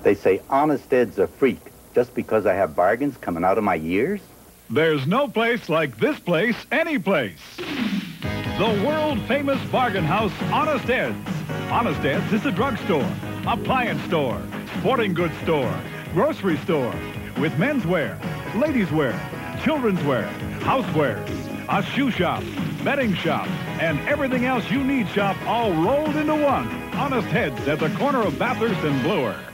They say Honest Ed's a freak just because I have bargains coming out of my ears? There's no place like this place, any place. The world-famous bargain house, Honest Ed's. Honest Ed's is a drugstore, appliance store, sporting goods store, grocery store, with menswear, ladies' wear, children's wear, housewares, a shoe shop, bedding shop, and everything else you need shop all rolled into one. Honest Ed's at the corner of Bathurst and Bloor.